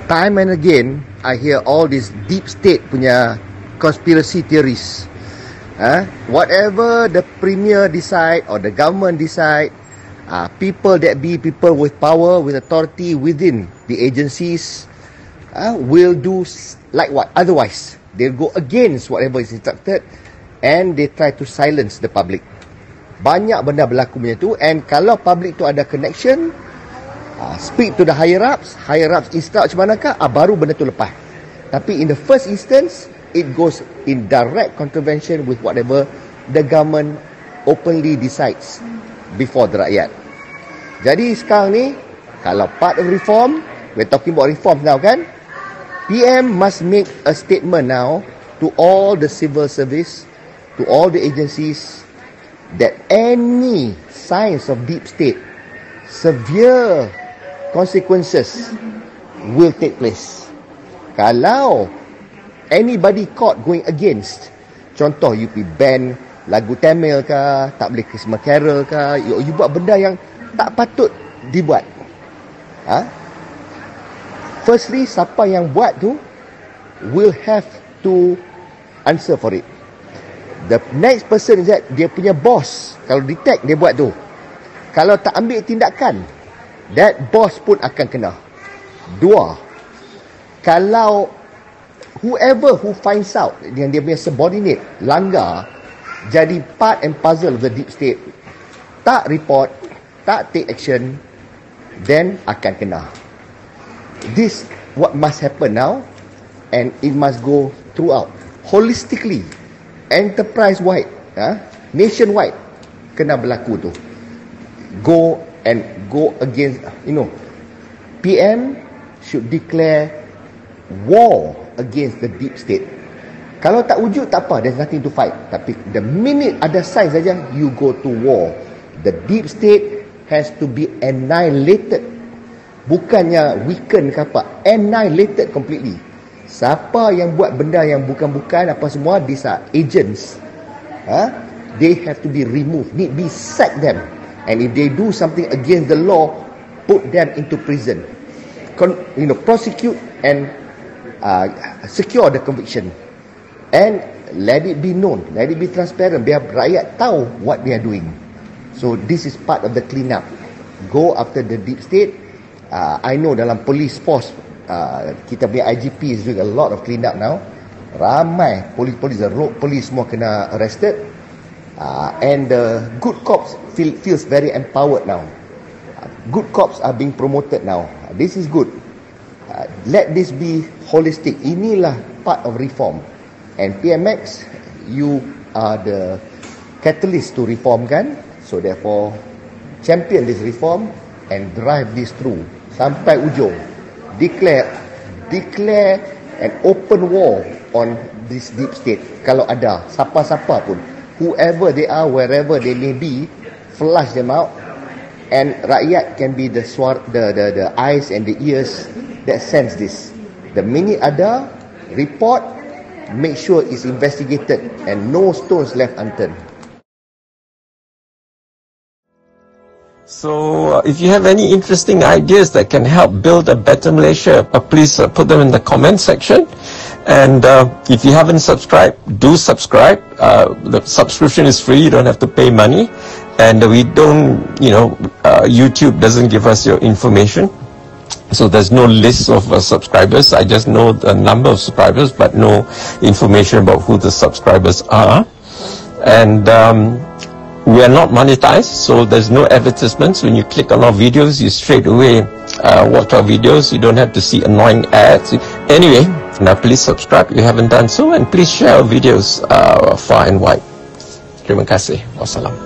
time and again I hear all these deep state punya conspiracy theories. Whatever the premier decide or the government decide, people with power, with authority within the agencies will do like what? Otherwise, they'll go against whatever is instructed and they try to silence the public. Banyak benda berlaku macam tu, and kalau public tu ada connection, speak to the higher ups instruct macam manakah, baru benda tu lepas. Tapi in the first instance, it goes in direct contravention with whatever the government openly decides before the rakyat. Jadi sekarang ni, kalau part of reform, we're talking about reform now kan, PM must make a statement now to all the civil service, to all the agencies, that any signs of deep state, severe consequences will take place. Kalau anybody caught going against, contoh you pergi ban lagu Tamil ke, tak boleh Christmas Carol ke, you buat benda yang tak patut dibuat. Firstly, siapa yang buat tu will have to answer for it. The next person is that dia punya boss, kalau detect dia buat tu, kalau tak ambil tindakan, that boss pun akan kena. Dua, kalau whoever who finds out yang dia punya subordinate langgar, jadi part and puzzle of the deep state, tak report, tak take action, then akan kena. This what must happen now, and it must go throughout, holistically, enterprise-wide, nationwide, kena berlaku tu. Go against, PM should declare war against the deep state. Kalau tak wujud, tak apa, there's nothing to fight. Tapi the minute ada sign saja, you go to war. The deep state has to be annihilated. Bukannya weaken ke apa, annihilated completely. Siapa yang buat benda yang bukan-bukan apa semua, these are agents. They have to be removed, need be sack them. And if they do something against the law, put them into prison. Prosecute and secure the conviction. And let it be known, let it be transparent, biar rakyat tahu what they are doing. So this is part of the clean-up. Go after the deep state. I know dalam police force, kita punya IGP is doing a lot of clean-up now. Ramai polis, the road police semua kena arrested. And the good cops feels very empowered now. Good cops are being promoted now. This is good. Let this be holistic. Inilah part of reform. And PMX, you are the catalyst to reform kan? So therefore, champion this reform and drive this through sampai ujung. Declare an open war on this deep state. Kalau ada siapa-siapa pun, whoever they are, wherever they may be, flush them out, and rakyat can be the eyes and the ears that sense this. The minute ada report, make sure it's investigated and no stones left unturned. So if you have any interesting ideas that can help build a better Malaysia, please put them in the comment section. And if you haven't subscribed, do subscribe. The subscription is free, you don't have to pay money. And we don't, YouTube doesn't give us your information. So there's no list of subscribers. I just know the number of subscribers, but no information about who the subscribers are. And we are not monetized, so there's no advertisements. When you click on our videos, you straight away watch our videos. You don't have to see annoying ads. Anyway, now please subscribe if you haven't done so, and please share our videos far and wide. Terima kasih. Wassalam.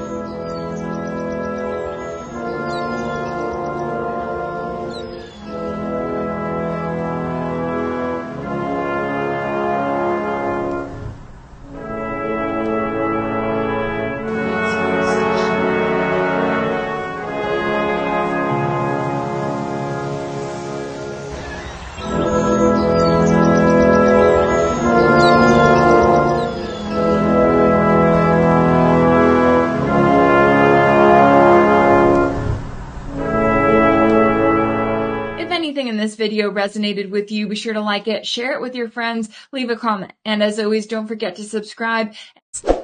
video resonated with you, be sure to like it, share it with your friends, leave a comment. And as always, don't forget to subscribe.